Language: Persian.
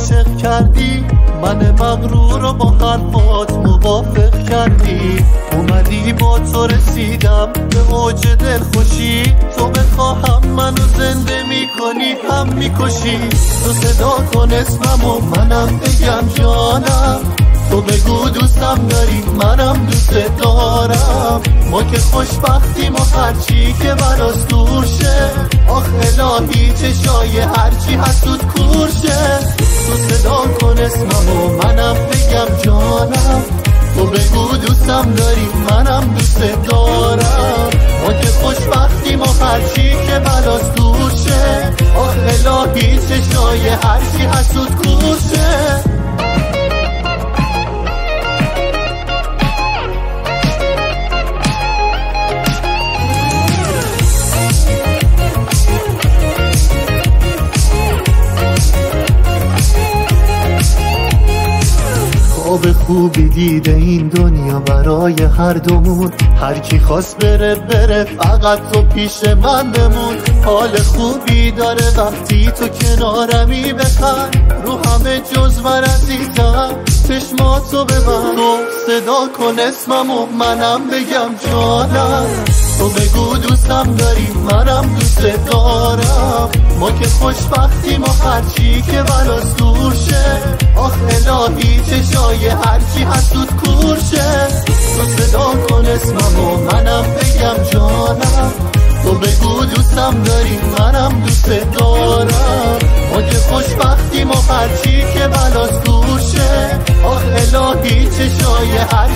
عاشق کردی، من مغرور رو با حرفات موافق کردی. اومدی با تو رسیدم به اوج دلخوشی، تو بخواهم منو زنده میکنی هم میکشی. تو صدا کن اسممو منم بگم جانم، تو بگو دوستم داری منم دوست دارم. ما که خوشبختیم و هرچی که براس دور شه، آخ الهی چشای هرچی حسود کور شه. تو صدا کن اسممو منم بگم جانم، تو بگو دوستم داری منم دوست دارم. ما که خوشبختیم و هرچی که براس دور شه، آخ الهی چشای هرچی حسود کور شه. خواب خوبی دیده این دنیا برای هر دومون، هر کی خواست بره بره فقط تو پیش من بمون. حال خوبی داره وقتی تو کنارمی، بخند رو همه جز من عزیزم چشماتو ببند. تو صدا کن اسممو منم بگم جانم، تو بگو دوستم داری منم دوست دارم. ما که خوشبختیم و هرچی که براس دور شه، آخ الهی چشای هرچی حسود کور شه. تو صدا کن اسممو منم بگم جانم، تو بگو دوستم داری منم دوست دارم. ما که خوشبختیم و هرچی که براس دور شه، آخ الهی چشای